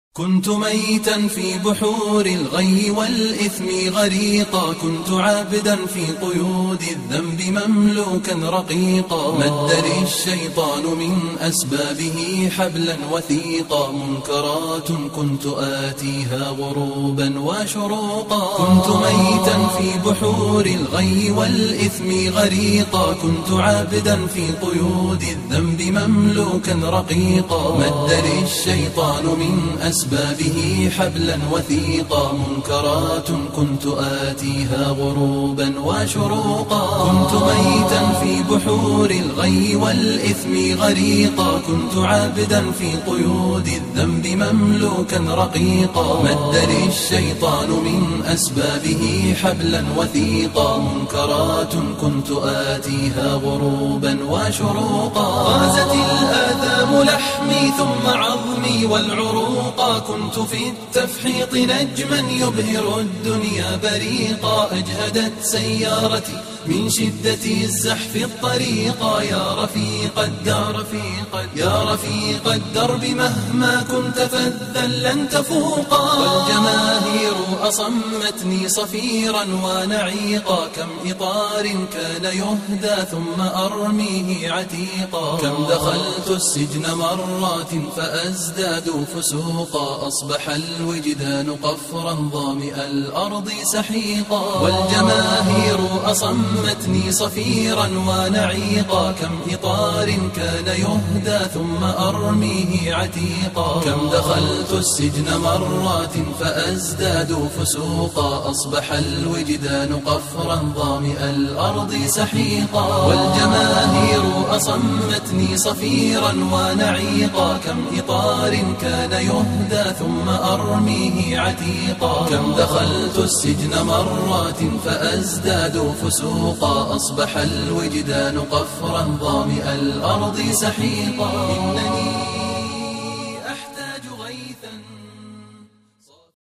كنت ميتا في بحور الغي والإثم غريقا، كنت عابدا في قيود الذنب مملوكا رقيقا، مد لي الشيطان من أسبابه حبلا وثيقا، منكرات كنت آتيها غروبا وشروقا. كنت ميتا في بحور الغي والإثم غريقا، كنت عابدا في قيود الذنب مملوكا رقيقا، مد لي الشيطان من أسبابه حبلا وثيقا، منكرات كنت آتيها غروبا وشروقا. كنت ميتا في بحور الغي والإثم غريقا، كنت عابدا في قيود الذنب مملوكا رقيقا، مد لي الشيطان من أسبابه حبلا وثيقا، منكرات كنت آتيها غروبا وشروقا. غازت الآثام لحمي ثم عظمي والعروقا، كنت في التفحيط نجما يبهر الدنيا بريقا، أجهدت سيارتي من شدة الزحف الطريقا، يا رفيق الدار يا رفيق الدرب مهما كنت فذا لن تفوقا. والجماهير أصمتني صفيرا ونعيقا، كم إطار كان يهدى ثم أرميه عتيقا، كم دخلت السجن مرات فأزداد فسوقا، أصبح الوجدان قفرا ظامئ الأرض سحيقا. والجماهير أصمتني صفيرا ونعيقا، كم إطار كان يهدى ثم أرميه عتيقا، كم دخلت السجن مرات فأزداد فسوقا، أصبح الوجدان قفرا ظامئ الأرض سحيقا. والجماهير أصمتني صفيرا ونعيقا، كم إطار كان يهدى ثم أرميه عتيقا، كم دخلت السجن مرات فأزداد فسوقا، أصبح الوجدان قفرا ظامئ الأرض سحيقا.